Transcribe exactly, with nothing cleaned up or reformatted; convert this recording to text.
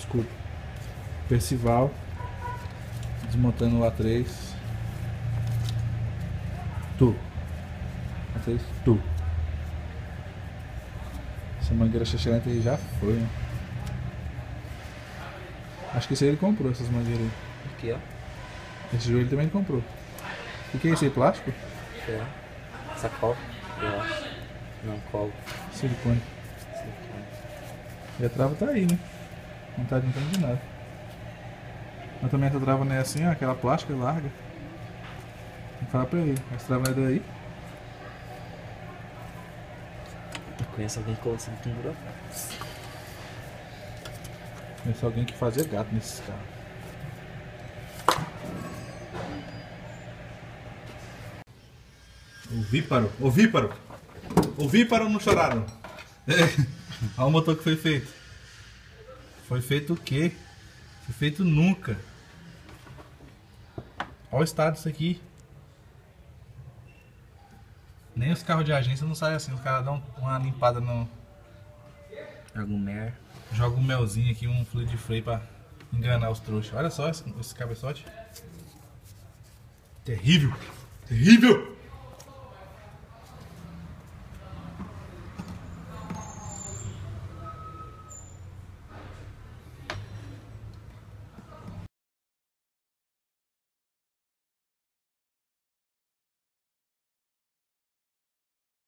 desculpa. Percival. Desmontando o A três. Tu. A três, tu. Essa mangueira chachelenta aí já foi, né? Acho que esse aí ele comprou, essas mangueiras aí. Aqui, ó. Esse joelho também ele comprou. O que é esse aí, plástico? É. Sacola, eu acho. Não, colo. Silicone. Silicone. E a trava tá aí, né? Não tá adiantando de nada. Mas também essa trava não é assim, ó, aquela plástica larga. Vou falar pra ele, essa trava não é daí. Eu conheço alguém que colocou um pendura. Conheço alguém que fazia gato nesses carros. Ovíparo, ovíparo! Ovíparo não choraram! Olha o motor que foi feito. Foi feito o quê? Foi feito nunca. Olha o estado disso aqui. Nem os carros de agência não saem assim. Os caras dão uma limpada no... Algum mer. Joga um melzinho aqui, um fluido de freio pra enganar os trouxas. Olha só esse, esse cabeçote. Terrível! Terrível!